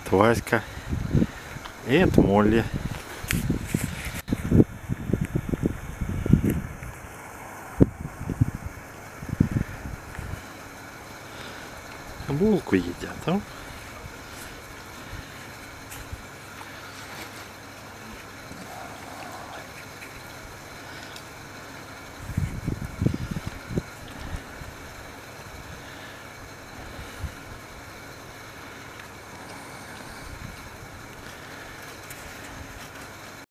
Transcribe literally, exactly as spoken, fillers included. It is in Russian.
Это Васька. И это Молли. Булку едят, а?